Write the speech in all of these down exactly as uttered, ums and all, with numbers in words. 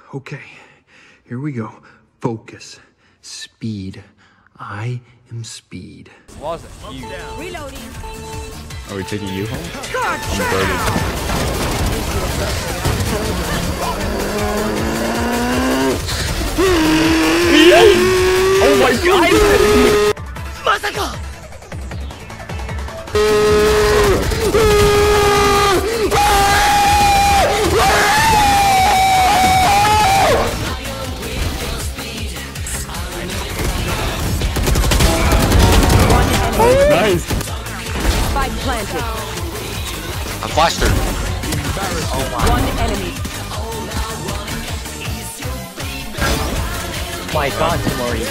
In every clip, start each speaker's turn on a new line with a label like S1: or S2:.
S1: Okay, here we go. Focus. Speed. I am speed.
S2: Walls are huge.
S3: Reloading.
S4: Are we taking you home?
S2: Oh my god!
S3: Masaka!
S4: Nice!
S3: Spike planted.
S5: I flashed her.
S3: One enemy.
S2: My god, Tamori.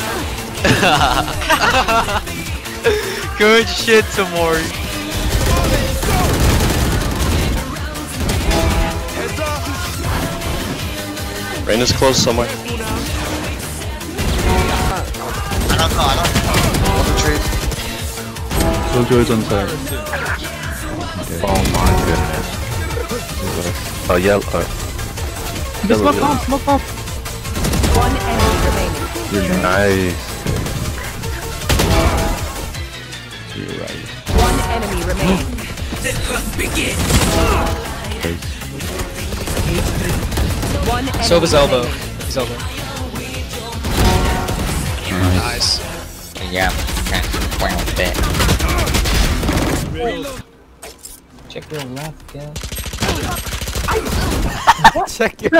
S5: Good shit, Tamori.
S4: Raina's close somewhere.
S5: I don't know, I don't know. What's the trade?
S4: Killjoy's on side. Okay. Oh my goodness. Oh, yellow. Uh,
S6: Just smoke off, smoke off.
S3: One enemy remaining.
S4: You're nice. You're right.
S3: One enemy remaining. One enemy
S2: Sova's elbow.
S3: remaining.
S2: His elbow.
S4: Nice.
S5: Yeah, can't wow that.
S2: Check your left, yeah.
S6: Check it.